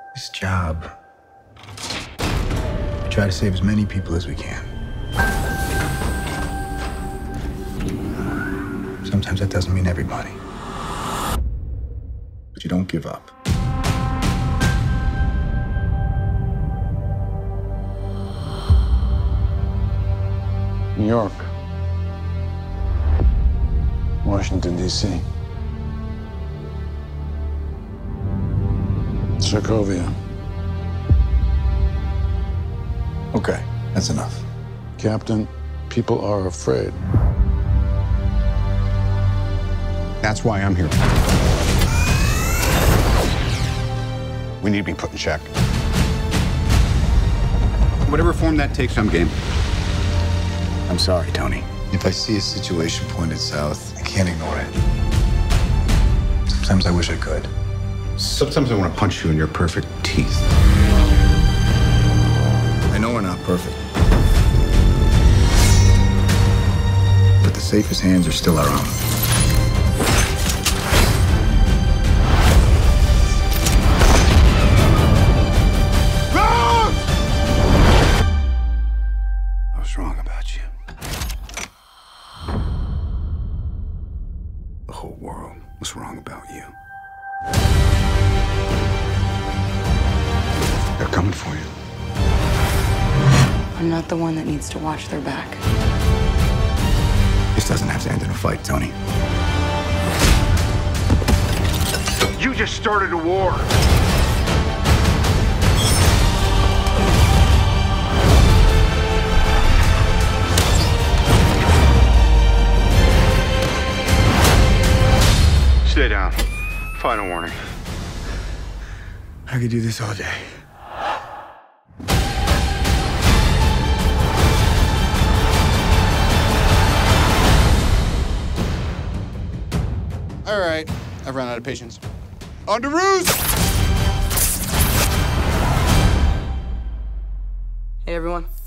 This job, we try to save as many people as we can. Sometimes that doesn't mean everybody. But you don't give up. New York, Washington, D.C., Sokovia. Okay, that's enough. Captain, people are afraid. That's why I'm here. We need to be put in check. Whatever form that takes, I'm game. I'm sorry, Tony. If I see a situation pointed south, I can't ignore it. Sometimes I wish I could. Sometimes I want to punch you in your perfect teeth. I know we're not perfect. But the safest hands are still our own. I was wrong about you. The whole world was wrong about you. They're coming for you. I'm not the one that needs to watch their back. This doesn't have to end in a fight, Tony. You just started a war. Stay down. Final warning. I could do this all day. All right, I've run out of patience. On to roost! Hey, everyone.